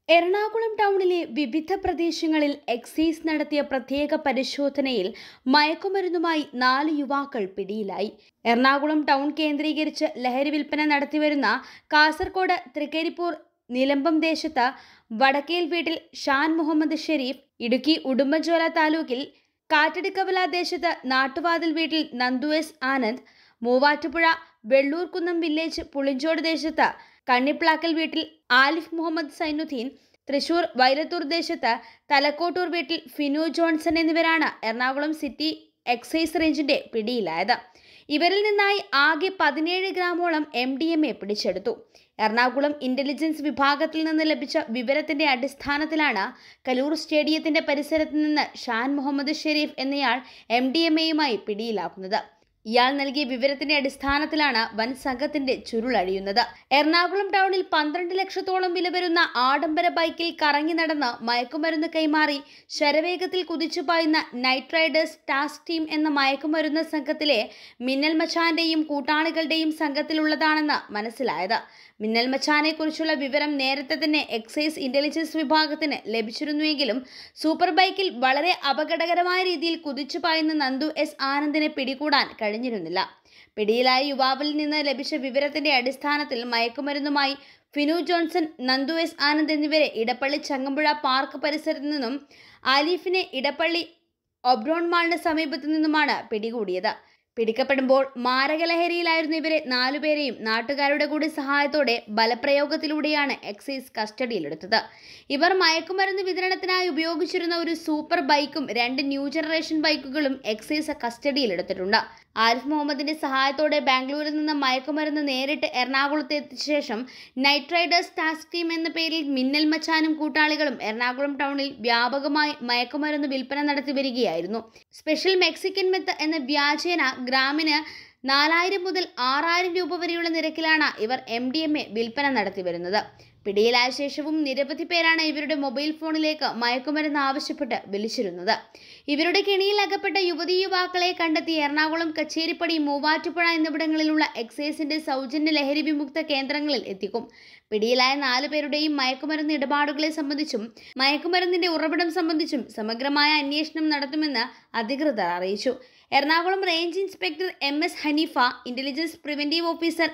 എറണാകുളം ടൗണിലെ വിവിധ പ്രദേശങ്ങളിൽ എക്സൈസ് നടത്തിയ പ്രത്യേക പരിശോധനയിൽ മയക്കുമരുന്നുമായി 4 യുവാക്കൾ പിടിയിലായി. എറണാകുളം ടൗൺ കേന്ദ്രീകരിച്ച് ലഹരി വിൽപ്പന നടത്തിവരുന്ന കാസർഗോഡ് തൃക്കരിപ്പൂർ നിലമ്പം ദേശത്ത് വടക്കേൽ വീട്ടിൽ ഷാൻ മുഹമ്മദ് ഷെരീഫ്, ഇടുക്കി ഉടുമ്പൻചോല താലൂക്കിൽ കാറ്റടിക്കവല ദേശത്ത് നാട്ടുവാതിൽ വീട്ടിൽ നന്ദു എസ് ആനന്ദ്, മൂവാറ്റുപുഴ വെള്ളൂർക്കുന്നം വില്ലേജ് പുളിഞ്ചോട് ദേശത്ത് കണ്ണിപ്ലാക്കൽ വീട്ടിൽ ആലിഫ് മുഹമ്മദ് സൈനുദ്ദീൻ, തൃശൂർ വൈലത്തൂർ ദേശത്ത് തലക്കോട്ടൂർ വീട്ടിൽ ഫിനു ജോൺസൺ എന്നിവരാണ് എറണാകുളം സിറ്റി എക്സൈസ് റേഞ്ചിന്റെ പിടിയിലായത്. ഇവരിൽ നിന്നായി ആകെ 17 ഗ്രാമോളം MDMA പിടിച്ചെടുത്തു. എറണാകുളം ഇന്റലിജൻസ് വിഭാഗത്തിൽ നിന്ന് ലഭിച്ച വിവരത്തിന്റെ അടിസ്ഥാനത്തിലാണ് കലൂർ സ്റ്റേഡിയത്തിന്റെ പരിസരത്ത് നിന്ന് ഷാൻ മുഹമ്മദ് ഷെരീഫ് എന്നയാൾ MDMAയുമായി പിടിയിലാക്കുന്നത്. ഇയാൾ നൽകിയ വിവരത്തിന്റെ അടിസ്ഥാനത്തിലാണ് വൻ സംഘത്തിന്റെ ചുരുളഴിയുന്നത്. എറണാകുളം ടൗണിൽ 12 ലക്ഷത്തോളം വില വരുന്ന ആഡംബര ബൈക്കിൽ കറങ്ങി നടന്ന് മയക്കുമരുന്ന് കൈമാറി ശരവേഗത്തിൽ കുതിച്ചുപായുന്ന നൈറ്റ് റൈഡേഴ്സ് ടാസ്ക് ടീം എന്ന മയക്കുമരുന്ന് സംഘത്തിലെ മിന്നൽ മച്ചാന്റെയും കൂട്ടാളികളുടെയും സംഘത്തിലുള്ളതാണെന്ന് മനസ്സിലായത്. മിന്നൽ മച്ചാനെ കുറിച്ചുള്ള വിവരം നേരത്തെ തന്നെ എക്സൈസ് ഇന്റലിജൻസ് വിഭാഗത്തിന് ലഭിച്ചിരുന്നുവെങ്കിലും സൂപ്പർ ബൈക്കിൽ വളരെ അപകടകരമായ രീതിയിൽ കുതിച്ചുപായുന്ന നന്ദു എസ് ആനന്ദിനെ പിടികൂടാൻ കഴിഞ്ഞിരുന്നില്ല. പിടിയിലായ യുവാവിൽ നിന്ന് ലഭിച്ച വിവരത്തിന്റെ അടിസ്ഥാനത്തിൽ മയക്കുമരുന്നുമായി ഫിനു ജോൺസൺ, നന്ദു എസ് ആനന്ദ് എന്നിവരെ ഇടപ്പള്ളി ചങ്ങമ്പുഴ പാർക്ക് പരിസരത്ത് നിന്നും ആലിഫിനെ ഇടപ്പള്ളി ഒബ്രോൺ മാളിന് സമീപത്തു നിന്നുമാണ് പിടികൂടിയത്. പിടിക്കപ്പെടുമ്പോൾ മാരകലഹരിയിലായിരുന്ന ഇവരെ 4 പേരെയും നാട്ടുകാരുടെ കൂടി സഹായത്തോടെ ബലപ്രയോഗത്തിലൂടെയാണ് എക്സൈസ് കസ്റ്റഡിയിലെടുത്തത്. ഇവർ മയക്കുമരുന്ന് വിതരണത്തിനായി ഉപയോഗിച്ചിരുന്ന ഒരു സൂപ്പർ ബൈക്കും 2 ന്യൂ ജനറേഷൻ ബൈക്കുകളും എക്സൈസ് കസ്റ്റഡിയിലെടുത്തിട്ടുണ്ട്. ആരിഫ് മുഹമ്മദിന്റെ സഹായത്തോടെ ബാംഗ്ലൂരിൽ നിന്ന് മയക്കുമരുന്ന് നേരിട്ട് എറണാകുളത്ത് എത്തിച്ച ശേഷം നൈറ്റ് റൈഡേഴ്സ് ടാസ്ക് ടീം എന്ന പേരിൽ മിന്നൽ മച്ചാനും കൂട്ടാളികളും എറണാകുളം ടൗണിൽ വ്യാപകമായി മയക്കുമരുന്ന് വിൽപ്പന നടത്തി വരികയായിരുന്നു. സ്പെഷ്യൽ മെക്സിക്കൻ മെത്ത് എന്ന വ്യാജേന ഗ്രാമിന് 4000 മുതൽ 6000 രൂപ വരെയുള്ള നിരക്കിലാണ് ഇവർ MDMA വിൽപ്പന നടത്തി വരുന്നത്. പിടിയിലായ ശേഷവും നിരവധി പേരാണ് ഇവരുടെ മൊബൈൽ ഫോണിലേക്ക് മയക്കുമരുന്ന് ആവശ്യപ്പെട്ട് വിളിച്ചിരുന്നത്. ഇവരുടെ കെണിയിൽ അകപ്പെട്ട യുവതീ യുവാക്കളെ കണ്ടെത്തി എറണാകുളം, കച്ചേരിപ്പടി, മൂവാറ്റുപുഴ എന്നിവിടങ്ങളിലുള്ള എക്സൈസിന്റെ സൗജന്യ ലഹരി വിമുക്ത കേന്ദ്രങ്ങളിൽ എത്തിക്കും. പിടിയിലായ 4 പേരുടെയും മയക്കുമരുന്ന് ഇടപാടുകളെ സംബന്ധിച്ചും മയക്കുമരുന്നിന്റെ ഉറവിടം സംബന്ധിച്ചും സമഗ്രമായ അന്വേഷണം നടത്തുമെന്ന് അധികൃതർ അറിയിച്ചു. Ernakulam range inspector MS Hanifa, intelligence preventive officer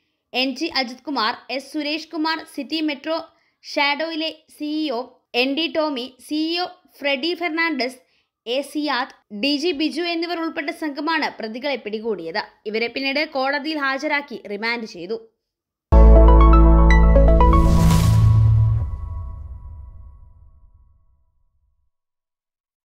NG Ajith Kumar, S Suresh Kumar, city metro ഷാഡോയിലെ CEO ND Tommy, CEO Freddy Fernandez, A Siyad, DG Biju എന്നിവർ ഉൾപ്പെട്ട സംഘമാണ് പ്രതികളെ പിടികൂടിയത്. ഇവരെ പിന്നീട് കോടതിയിൽ ഹാജരാക്കി റിമാൻഡ് ചെയ്തു.